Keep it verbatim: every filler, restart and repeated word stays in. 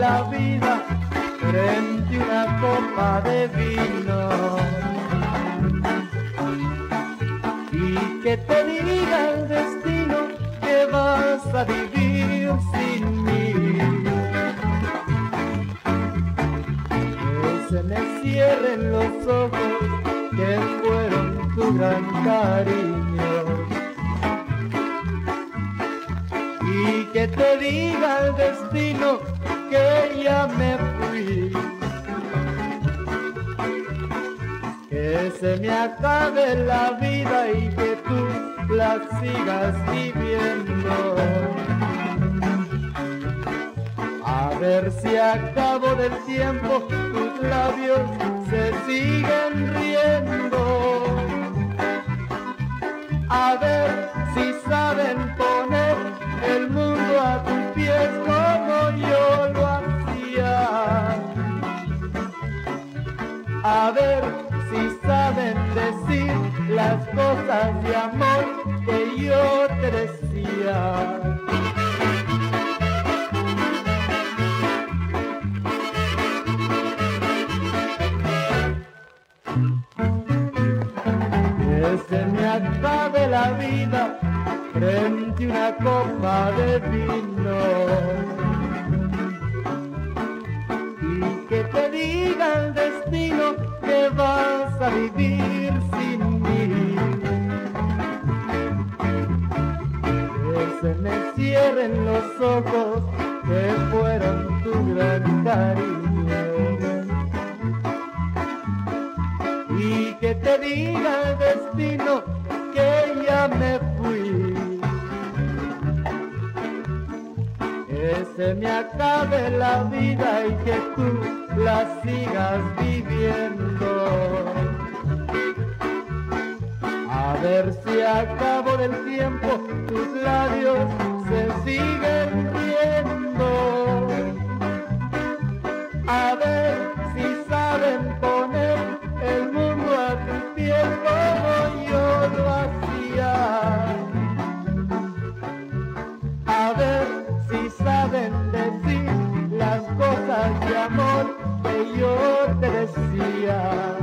la vida frente a una copa de vino. Y que te diga el destino que vas a vivir sin mí. Que se me cierren los ojos que fueron tu gran cariño. Y que te diga el destino que ya me fui. Que se me acabe la vida y que tú la sigas viviendo. A ver si a cabo del tiempo tus labios se siguen riendo. A ver si saben poner el mundo a tus pies como yo lo hacía. A ver si saben decir las cosas de amor que yo te decía. Que se me acabe la vida frente a una copa de vino. Y que te diga el destino que vas a vivir sin mí. Que se me cierren los ojos que fueron tu gran cariño. Y que te diga el destino que ya me fui. Que se me acabe la vida y que tú la sigas viviendo. A ver si a cabo del tiempo tus labios se siguen riendo. A ver si saben poner el mundo a tus pies como yo lo hacía. A ver si saben decir las cosas de amor que yo te decía.